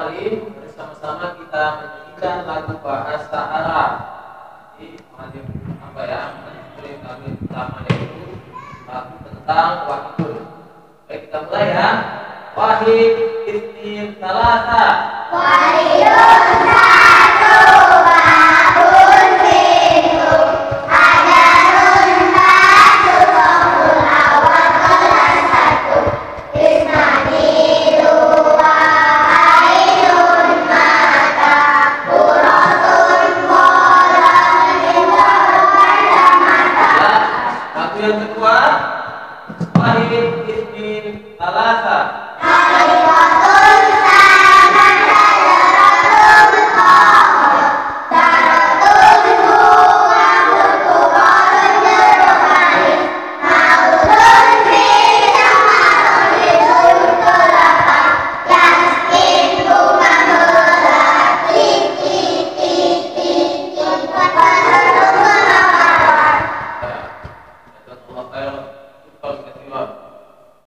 kembali bersama-sama kita menyanyikan lagu bahasa Arab. Jadi apa ya? Materi kami pertama yaitu lagu tentang wahid. Baik, kita mulai ya. Wahid isnin salasa. Wahidun satu, babun pintu, hajarun batu, soful awal kelas satu, isnani dua, ainun mata, urotun bola, lindor pada mata. Lagu yang kedua, wahid isnin salasa. Wahidun